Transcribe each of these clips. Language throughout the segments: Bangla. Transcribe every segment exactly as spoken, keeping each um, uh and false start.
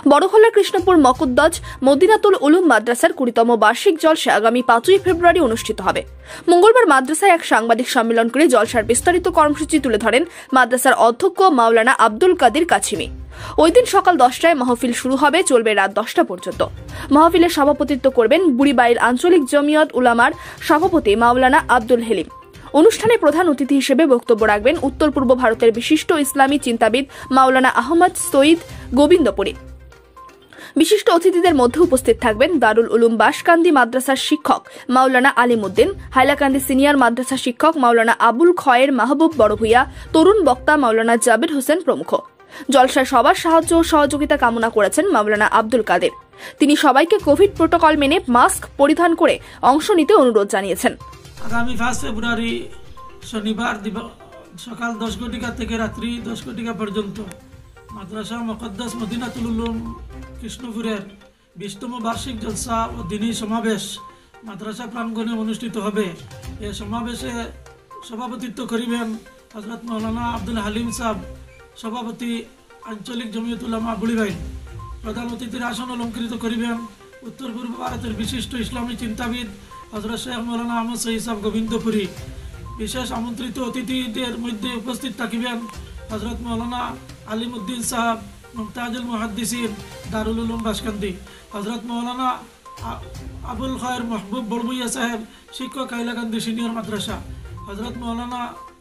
বড়খোলা কৃষ্ণপুর মকুদ্দজ মদিনাতুল উলুম মাদ্রাসার কুড়িতম বার্ষিক জলসা আগামী পাঁচই ফেব্রুয়ারি অনুষ্ঠিত হবে। মঙ্গলবার মাদ্রাসায় এক সাংবাদিক সম্মেলন করে জলসার বিস্তারিত কর্মসূচি তুলে ধরেন মাদ্রাসার অধ্যক্ষ মাওলানা আব্দুল কাদির কাছিমি। ওই দিন সকাল দশটায় মাহফিল শুরু হবে, চলবে রাত দশটা পর্যন্ত। মাহফিলের সভাপতিত্ব করবেন বুড়িবাইল আঞ্চলিক জমিয়ত উলামার সভাপতি মাওলানা আব্দুল হেলিম। অনুষ্ঠানে প্রধান অতিথি হিসেবে বক্তব্য রাখবেন উত্তর পূর্ব ভারতের বিশিষ্ট ইসলামী চিন্তাবিদ মাওলানা আহমদ সঈদ গোবিন্দপুরী। বিশিষ্ট অতিথিদের মধ্যে উপস্থিত থাকবেন দারুল উলুম বাসকান্দি মাদ্রাসার শিক্ষক মাওলানা আলিমউদ্দিন, হাইলাকান্দি সিনিয়র মাদ্রাসা শিক্ষক মাওলানা আবুল খয়ের মাহবুব বড়ভূইয়া, তরুণ বক্তা মাওলানা জাবির হোসেন প্রমুখ। জলসায় সবার সাহায্য ও সহযোগিতা কামনা করেছেন মাওলানা আব্দুল কাদের। তিনি সবাইকে কোভিড প্রোটোকল মেনে মাস্ক পরিধান করে অংশ নিতে অনুরোধ জানিয়েছেন। আগামী পাঁচ ফেব্রুয়ারি শনিবার সকাল দশ ঘটিকা থেকে রাত্রি দশ ঘটিকা পর্যন্ত মাদ্রাসা মুকদ্দাস মদিনাতুল উলুম কৃষ্ণপুরের বিশতম বার্ষিক জলসা ও দিনী সমাবেশ মাদ্রাসা প্রাঙ্গণে অনুষ্ঠিত হবে। এ সমাবেশে সভাপতিত্ব করিবেন হযরত মাওলানা আব্দুল হালিম সাহেব, সভাপতি আঞ্চলিক জমিয়ত উলামা বুড়িবাইল। প্রধান অতিথির আসন অলঙ্কৃত করিবেন উত্তর পূর্ব ভারতের বিশিষ্ট ইসলামী চিন্তাবিদ হযরত শেখ মাওলানা আহমদ সঈদ সাহেব গোবিন্দপুরী। বিশেষ আমন্ত্রিত অতিথিদের মধ্যে উপস্থিত থাকিবেন হযরত মাওলানা আলিমউদ্দিন সাহেব মুমতাজুল মুহাদ্দিসিন দারুল উলুম বাসকান্দি, হযরত মাওলানা আবুল খয়ের মাহবুব বড়ভূইয়া সাহেব শিক্ষক হাইলাকান্দি সিনিয়র মাদ্রাসা, হযরত মাওলানা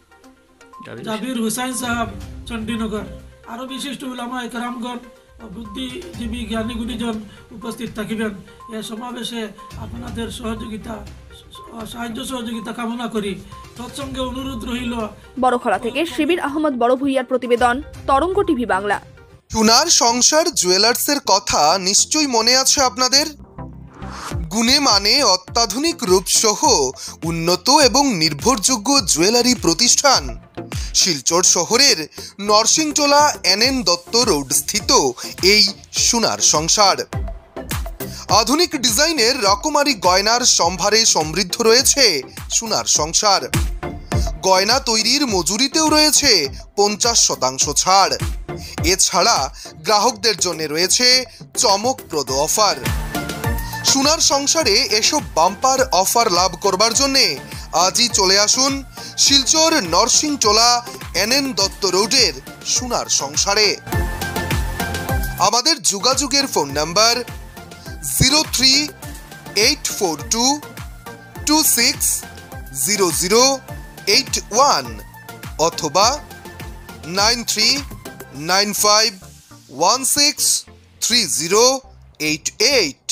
জাবির হুসাইন সাহেব চণ্ডীনগর। আরও বিশিষ্ট উলামা একরামগণ ও বুদ্ধিজীবী জ্ঞানী গুণীজন উপস্থিত থাকিবেন। এ সমাবেশে আপনাদের সহযোগিতা সাহায্য সহযোগিতা কামনা করি। তৎসঙ্গে অনুরোধ রহিল। বড়খোলা থেকে শিবির আহমদ বড়ভূইয়ার প্রতিবেদন, তরঙ্গ টিভি বাংলা। সোনার সংসার জুয়েলার্সের কথা নিশ্চয়ই মনে আছে আপনাদের। গুণে মানে অত্যাধুনিক রূপসহ উন্নত এবং নির্ভরযোগ্য জুয়েলারি প্রতিষ্ঠান শিলচর শহরের Narsingtola N N Dutta road স্থিত এই সোনার সংসার। আধুনিক ডিজাইনের রকমারি গয়নার সম্ভারে সমৃদ্ধ রয়েছে সোনার সংসার। গয়না তৈরির মজুরিতেও রয়েছে পঞ্চাশ শতাংশ ছাড়। এছাড়া গ্রাহকদের জন্য রয়েছে চমকপ্রদ অফার। সোনার সংসারে এসব বাম্পার অফার লাভ করবার জন্য আজই চলে আসুন শিলচর নরসিংটোলা এন এন দত্ত রোডের সোনার সংসারে। আমাদের যোগাযোগের phone number zero three eight four two two six zero zero eight one অথবা nine three nine five one six three zero eight eight.